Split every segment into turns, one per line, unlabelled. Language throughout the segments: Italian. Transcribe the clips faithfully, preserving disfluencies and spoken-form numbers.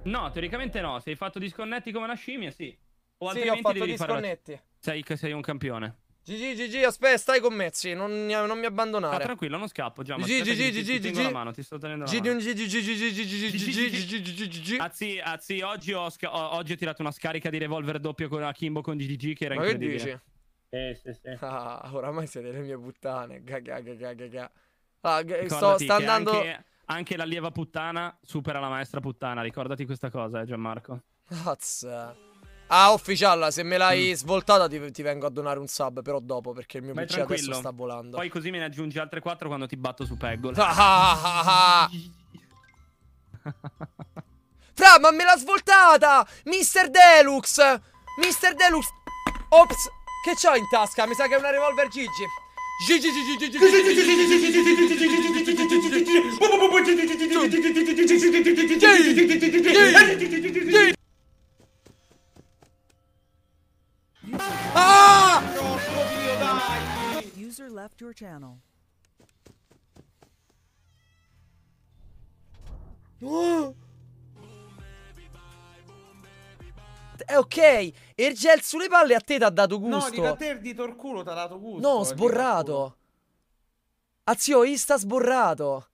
No, teoricamente no. Se hai fatto disconnetti come una scimmia, sì. O
Sì, ho
altrimenti
fatto
devi
disconnetti.
fare... Sei, che sei un campione.
G G, G G, aspetta, stai con me, sì, non, non mi
No,
abbandonare.
tranquillo, non scappo, già, ma
G G,
aspetta
G
che
G,
ti, ti
G G,
tengo la
G
mano, ti sto tenendo la
G
mano.
G, G G, G G, G G, G G.
Azzi, azzi, oggi ho, sca- ho- oggi ho tirato una scarica di revolver doppio con Akimbo con G G che era
Ma che
incredibile.
dici?
Eh, sì, sì.
Ah, oramai siete le mie puttane. Gaga, gaga, gaga. Ah, g- sto,
Ricordati
sta
che
andando...
anche, anche l'allieva puttana supera la maestra puttana. Ricordati questa cosa, eh, Gianmarco.
Cazzo. Ah, ufficiale, se me
Mm.
l'hai svoltata ti, ti vengo a donare un sub, però dopo, perché il mio
Vai
P C adesso
tranquillo.
sta volando.
Poi così me ne aggiungi altre quattro quando ti batto su Peggle.
Ah, ah, ah. Fra, ma me l'ha svoltata! mister Deluxe! mister Deluxe! Ops! Che c'ho in tasca? Mi sa che è una revolver Gigi. Gigi, Gigi, Gigi, Gigi. Ah!
Porco Dio, dai!
User left your channel.
Oh. Eh, ok, il gel sulle palle a te ti ha dato
No,
gusto.
dico a te il dito al culo ti ha dato gusto.
No,
il dito al culo.
sborrato. Azio, Insta sborrato.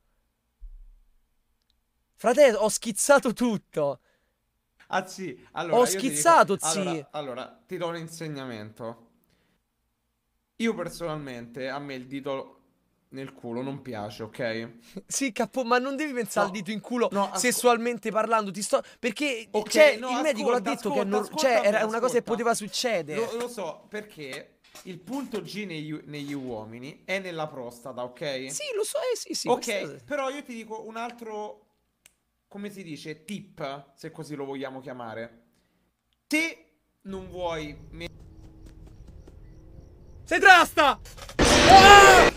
Fratello, ho schizzato tutto.
Ah sì, allora
Ho
io ti
schizzato,
dico-
zi.
allora, allora, ti do un insegnamento. Io personalmente, a me il dito nel culo non piace, ok?
Sì, capo, ma non devi pensare
No,
al dito in culo
no, asco-
sessualmente parlando. Ti sto. Perché
Ok,
cioè,
no,
il medico l'ha
ascolta,
detto che è
ascolta,
nor-
ascolta
cioè,
me,
era una cosa che
ascolta.
poteva succedere.
Lo, lo so, perché il punto G negli, negli uomini è nella prostata, ok?
Sì, lo so, eh, sì, sì.
Ok,
questo-
però io ti dico un altro, come si dice, tip, se così lo vogliamo chiamare. Se non vuoi... me-
Sei trasta! Ah!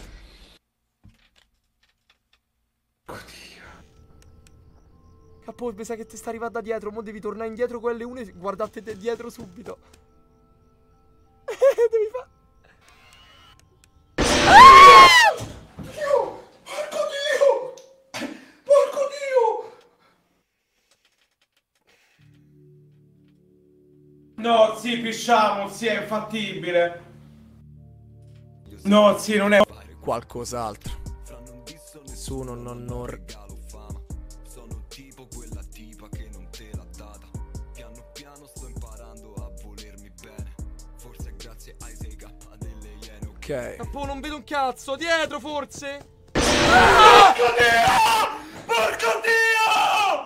Capo, mi sa che ti sta arrivando da dietro. Mo devi tornare indietro con L uno e guardate de- dietro subito. Devi fare.
Porco Dio! Porco Dio! No, sì, pisciamo, sì, è fattibile. No, sì, non è...
Qualcos'altro. Nessuno, non, non...
Sono tipo quella tipa che non te l'ha data. Piano piano sto imparando a volermi bene. Forse grazie ai sei K delle iene.
Ok. Capo, non vedo un cazzo. Dietro, forse?
Porco Dio! Porco Dio!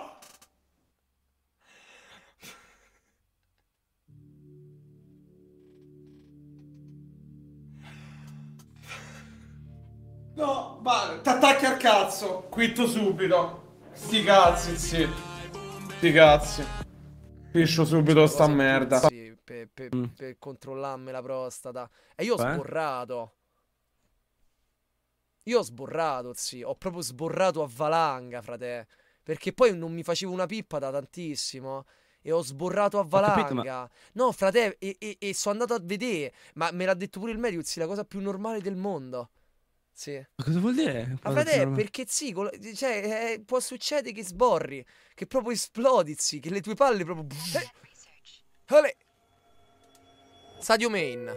No, va, t'attacchi al cazzo. Quitto subito. Sti cazzi, sì. Sti cazzi. Piscio subito sta merda.
Sì, per, per,
Mm.
per controllarmi la prostata. E io ho
Beh?
sborrato. Io ho sborrato, sì. Ho proprio sborrato a valanga, frate. Perché poi non mi facevo una pippa da tantissimo. E ho sborrato a
capito, ma-
valanga. No, frate, e, e, e sono andato a vedere. Ma me l'ha detto pure il medico, sì, la cosa più normale del mondo. Sì.
Ma cosa vuol dire?
Ma
Cosa
frate,
più normale?
perché sì, col- cioè, eh, può succedere che sborri, che proprio esplodi, sì, che le tue palle proprio... Eh. Ale. Sadio Main.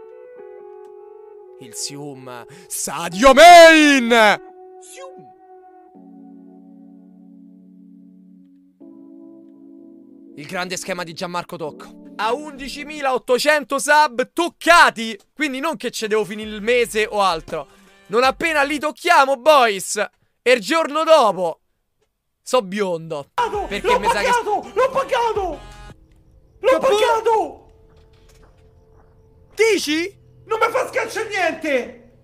Il Sium. Sadio Main! Sium. Il grande schema di Gianmarco Tocco. A undicimilaottocento sub toccati. Quindi non che ci devo finire il mese o altro. Non appena li tocchiamo, boys. E il giorno dopo so biondo. Perché
L'ho
mi sa che...
pagato! L'ho pagato! L'ho pagato!
Dici?
Non mi fa scacciare niente!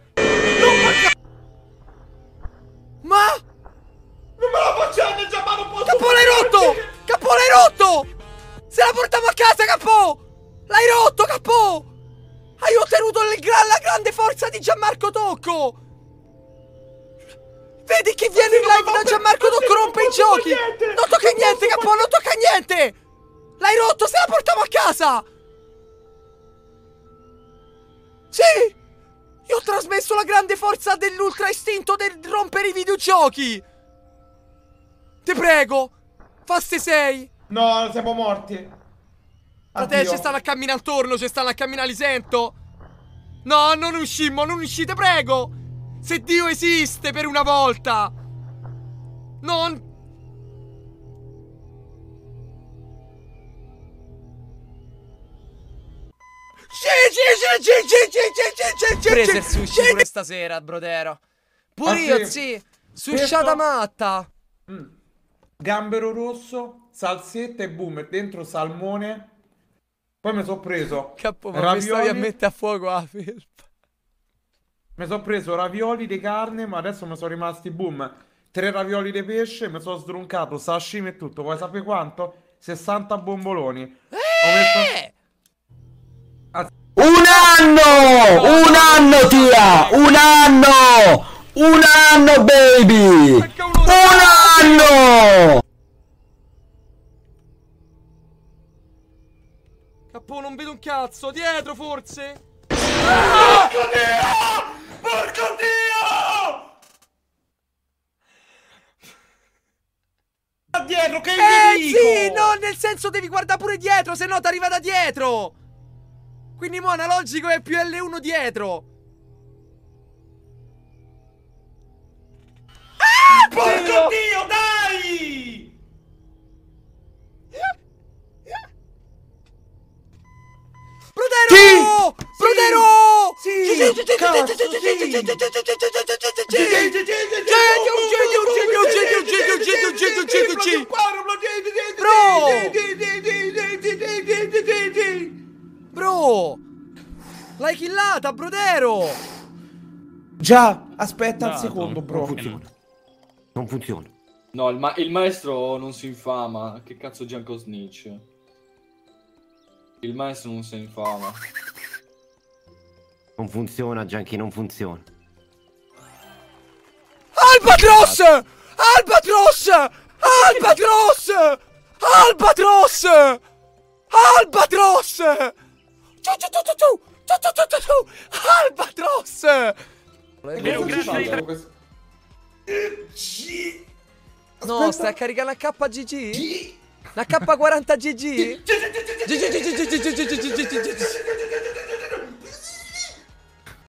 Ma...
Non me la facciamo, già ma non posso...
Capo, l'hai rotto! Capo, l'hai rotto! Se la portiamo a casa, Capo! L'hai rotto, Capo! Hai ottenuto il gra- la grande forza di Gianmarco Tocco! Vedi che viene in live da Gianmarco Tocco, rompe i giochi! Non tocca niente, Capo, non tocca niente! L'hai rotto, se la portiamo a casa! Sì! Io ho trasmesso la grande forza dell'ultra istinto del rompere i videogiochi! Ti prego! Faste sei.
No, siamo morti.
Frate,
Addio.
ci stanno a camminare attorno, ci stanno a camminare, li sento. No, non uscimmo, non uscite, prego. Se Dio esiste per una volta. Non... Prese il sushi pure stasera, brodero. Pure
Ah,
io,
sì?
sì. Susciata
Questo-
matta.
Mm. Gambero rosso, salsetta e boom, dentro salmone. Poi mi sono preso
Cappo, ma mi stavi a
ravioli.
mettere a fuoco la felpa.
Mi sono preso ravioli di carne, ma adesso mi sono rimasti boom. Tre ravioli di pesce, mi sono sdruncato sashimi e tutto. Vuoi sapere quanto? sessanta bomboloni. Ho messo...
Eh!
Un anno! Un anno, tia! Un anno! Un anno, baby!
Manca uno-
Un anno!
Cappo, non vedo un cazzo. Dietro, forse?
Porco Dio! Porco Dio! Da dietro, che
Eh
nemico!
sì, no, nel senso devi guardare pure dietro, se no ti arriva da dietro. Quindi mo analogico è più L uno dietro.
Porco Dio, dai!
Brodero! Brodero!
Sì, cazzo, sì.
Bro! L'hai killata, Brodero!
Già, aspetta un
Dato.
secondo,
Non
bro.
funziona. Non funziona.
No, il, ma- il maestro non si infama. Che cazzo Gianco Snitch? Il maestro non si infama.
Non funziona, Gianchi, non funziona.
Albatros! Albatros! Albatros! Albatros! Albatros! Ciu, ciu, ciu, ciu, ciu. Ciu, ciu, ciu, ciu, ciu. Albatros!
Vero, un grazie di-
No, stai a caricare la K G G? La K quaranta G G? G G G G G G G G G G G G G G G G G.